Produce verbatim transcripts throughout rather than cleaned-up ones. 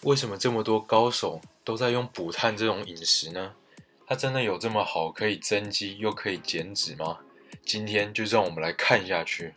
为什么这么多高手都在用补碳这种饮食呢？它真的有这么好，可以增肌又可以减脂吗？今天就让我们来看下去。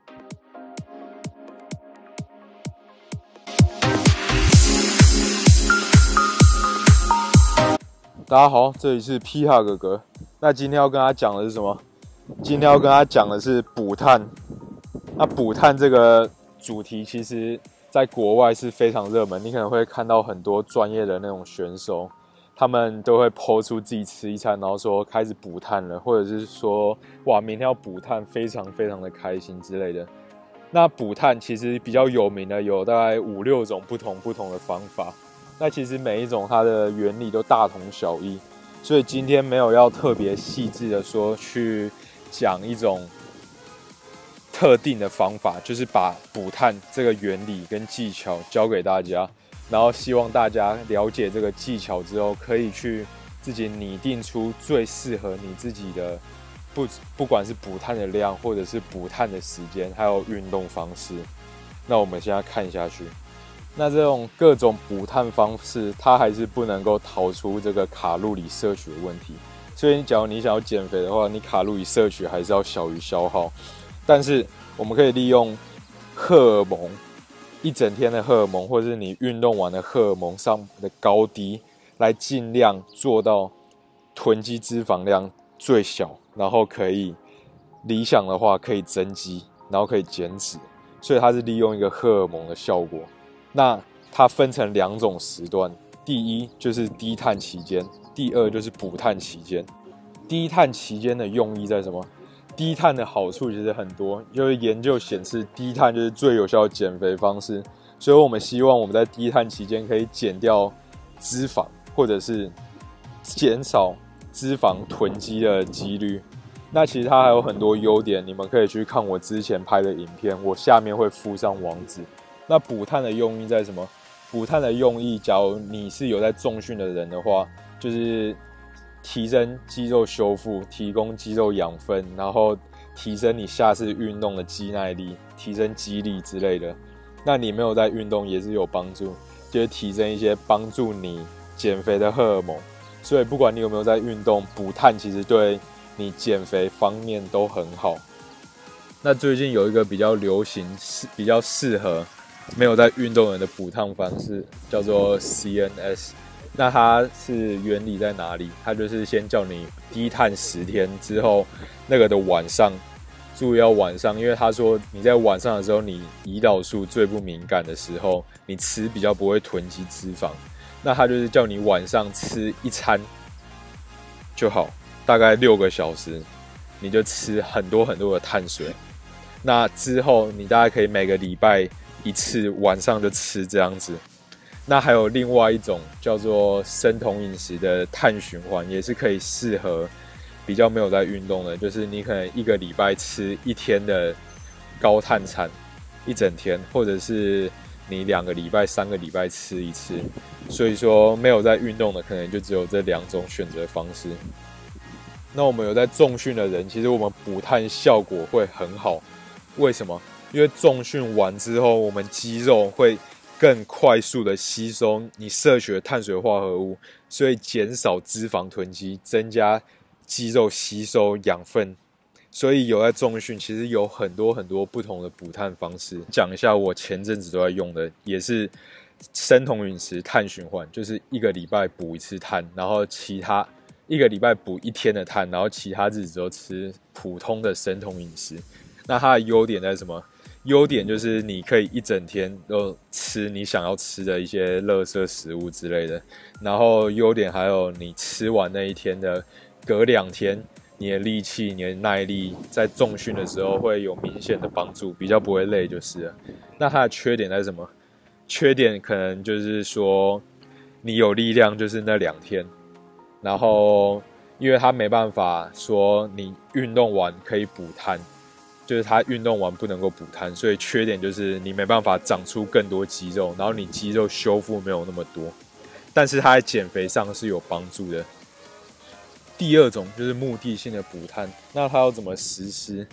大家好，这里是皮哈哥哥。那今天要跟他讲的是什么？今天要跟他讲的是补碳。那补碳这个主题，其实在国外是非常热门。你可能会看到很多专业的那种选手，他们都会 po 出自己吃一餐，然后说开始补碳了，或者是说哇，明天要补碳，非常非常的开心之类的。那补碳其实比较有名的有大概五六种不同不同的方法。那其实每一种它的原理都大同小异，所以今天没有要特别细致的说去讲一种特定的方法，就是把补碳这个原理跟技巧教给大家，然后希望大家了解这个技巧之后，可以去自己拟定出最适合你自己的不不管是补碳的量，或者是补碳的时间，还有运动方式。那我们现在看下去。那这种各种补碳方式，它还是不能够逃出这个卡路里摄取的问题。所以，假如你想要减肥的话，你卡路里摄取还是要小于消耗。但是，我们可以利用荷尔蒙一整天的荷尔蒙，或者是你运动完的荷尔蒙上的高低，来尽量做到囤积脂肪量最小，然后可以理想的话可以增肌，然后可以减脂。所以，它是利用一个荷尔蒙的效果。那它分成两种时段，第一就是低碳期间，第二就是补碳期间。低碳期间的用意在什么？低碳的好处其实很多，就是研究显示低碳就是最有效的减肥方式，所以我们希望我们在低碳期间可以减掉脂肪，或者是减少脂肪囤积的几率。那其实它还有很多优点，你们可以去看我之前拍的影片，我下面会附上网址。那补碳的用意在什么？补碳的用意，假如你是有在重训的人的话，就是提升肌肉修复，提供肌肉养分，然后提升你下次运动的肌耐力，提升肌力之类的。那你没有在运动也是有帮助，就是提升一些帮助你减肥的荷尔蒙。所以不管你有没有在运动，补碳其实对你减肥方面都很好。那最近有一个比较流行、比较适合没有在运动人的补碳方式叫做 C N S， 那它是原理在哪里？它就是先叫你低碳十天之后，那个的晚上，注意要晚上，因为他说你在晚上的时候，你胰岛素最不敏感的时候，你吃比较不会囤积脂肪。那他就是叫你晚上吃一餐就好，大概六个小时，你就吃很多很多的碳水。那之后你大概可以每个礼拜一次晚上就吃这样子。那还有另外一种叫做生酮饮食的碳循环，也是可以适合比较没有在运动的，就是你可能一个礼拜吃一天的高碳餐一整天，或者是你两个礼拜三个礼拜吃一次。所以说没有在运动的可能就只有这两种选择方式。那我们有在重训的人，其实我们补碳效果会很好。为什么？因为重训完之后，我们肌肉会更快速的吸收你摄取的碳水化合物，所以减少脂肪囤积，增加肌肉吸收养分。所以有在重训，其实有很多很多不同的补碳方式。讲一下我前阵子都在用的，也是生酮饮食碳循环，就是一个礼拜补一次碳，然后其他一个礼拜补一天的碳，然后其他日子都吃普通的生酮饮食。那它的优点在什么？优点就是你可以一整天都吃你想要吃的一些垃圾食物之类的，然后优点还有你吃完那一天的隔两天，你的力气、你的耐力在重训的时候会有明显的帮助，比较不会累就是了。那它的缺点在什么？缺点可能就是说你有力量就是那两天，然后因为它没办法说你运动完可以补碳。就是他运动完不能够补碳，所以缺点就是你没办法长出更多肌肉，然后你肌肉修复没有那么多，但是它在减肥上是有帮助的。第二种就是目的性的补碳，那它要怎么实施？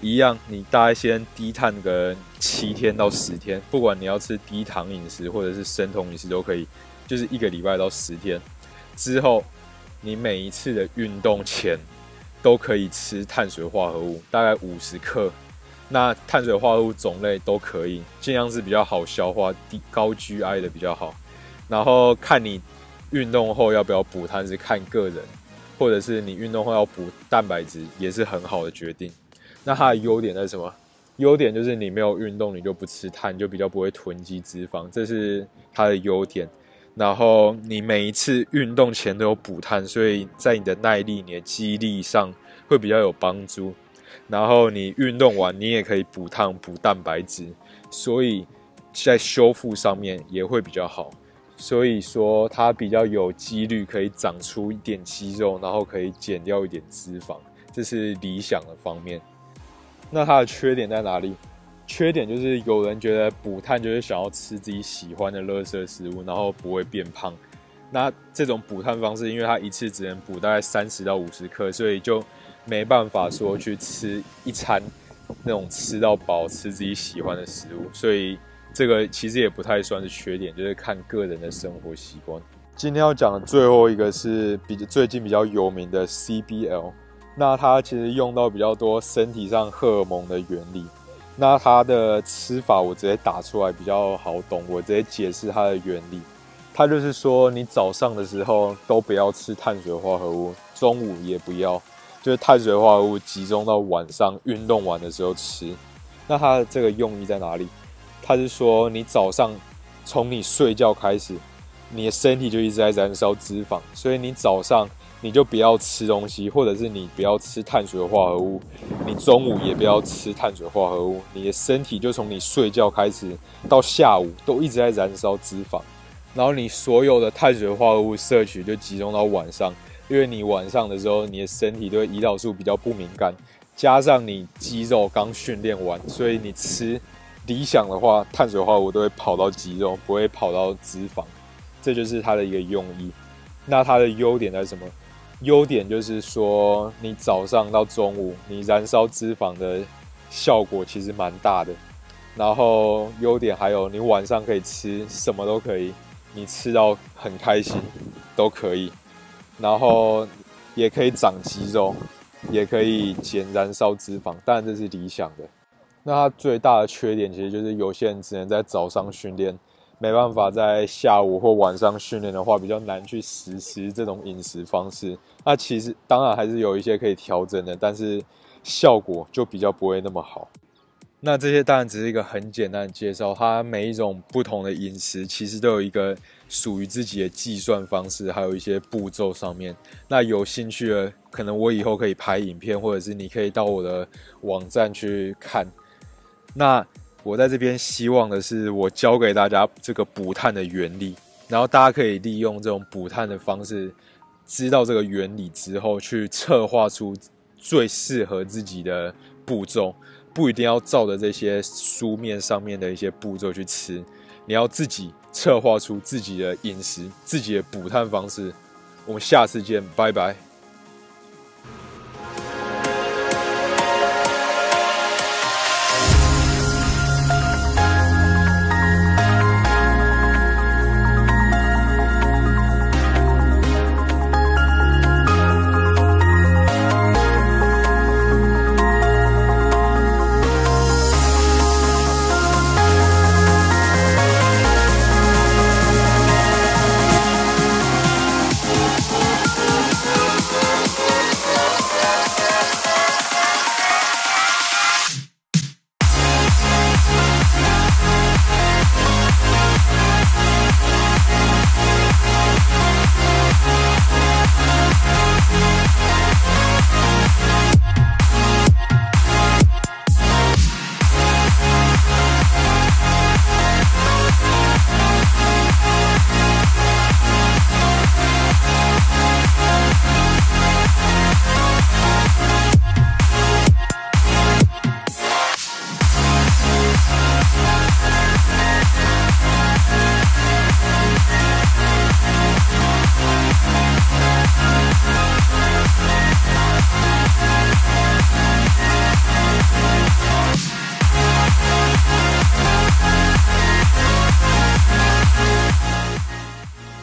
一样，你大概先低碳个七天到十天，不管你要吃低糖饮食或者是生酮饮食都可以，就是一个礼拜到十天之后，你每一次的运动前都可以吃碳水化合物，大概五十克。那碳水化合物种类都可以，尽量是比较好消化、低高 G I 的比较好。然后看你运动后要不要补碳是看个人，或者是你运动后要补蛋白质也是很好的决定。那它的优点是什么？优点就是你没有运动，你就不吃碳，就比较不会囤积脂肪，这是它的优点。然后你每一次运动前都有补碳，所以在你的耐力、你的肌力上会比较有帮助。然后你运动完，你也可以补碳、补蛋白质，所以在修复上面也会比较好。所以说它比较有几率可以长出一点肌肉，然后可以减掉一点脂肪，这是理想的方面。那它的缺点在哪里？缺点就是有人觉得补碳就是想要吃自己喜欢的垃圾食物，然后不会变胖。那这种补碳方式，因为它一次只能补大概三十到五十克，所以就没办法说去吃一餐那种吃到饱、吃自己喜欢的食物，所以这个其实也不太算是缺点，就是看个人的生活习惯。今天要讲的最后一个是比最近比较有名的 C B L， 那它其实用到比较多身体上荷尔蒙的原理。那它的吃法我直接打出来比较好懂，我直接解释它的原理。它就是说，你早上的时候都不要吃碳水化合物，中午也不要，就是碳水化合物集中到晚上运动完的时候吃。那它的这个用意在哪里？它是说，你早上从你睡觉开始，你的身体就一直在燃烧脂肪，所以你早上你就不要吃东西，或者是你不要吃碳水化合物，你中午也不要吃碳水化合物，你的身体就从你睡觉开始到下午都一直在燃烧脂肪，然后你所有的碳水化合物摄取就集中到晚上，因为你晚上的时候你的身体对胰岛素比较不敏感，加上你肌肉刚训练完，所以你吃理想的话，碳水化合物都会跑到肌肉，不会跑到脂肪，这就是它的一个用意。那它的优点在什么？优点就是说，你早上到中午，你燃烧脂肪的效果其实蛮大的。然后优点还有，你晚上可以吃什么都可以，你吃到很开心都可以。然后也可以长肌肉，也可以减燃烧脂肪，当然这是理想的。那它最大的缺点其实就是有些人只能在早上训练，没办法在下午或晚上训练的话，比较难去实施这种饮食方式。那其实当然还是有一些可以调整的，但是效果就比较不会那么好。那这些当然只是一个很简单的介绍，它每一种不同的饮食其实都有一个属于自己的计算方式，还有一些步骤上面。那有兴趣的，可能我以后可以拍影片，或者是你可以到我的网站去看。那我在这边希望的是，我教给大家这个补碳的原理，然后大家可以利用这种补碳的方式，知道这个原理之后，去策划出最适合自己的步骤，不一定要照着这些书面上面的一些步骤去吃，你要自己策划出自己的饮食，自己的补碳方式。我们下次见，拜拜。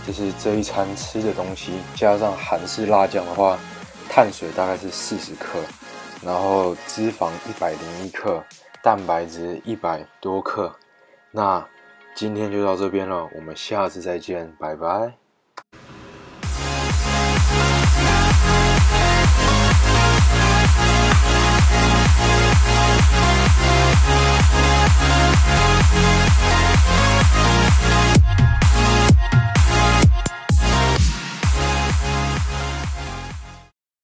就是这一餐吃的东西，加上韩式辣酱的话，碳水大概是四十克，然后脂肪一百零一克，蛋白质一百多克。那今天就到这边了，我们下次再见，拜拜。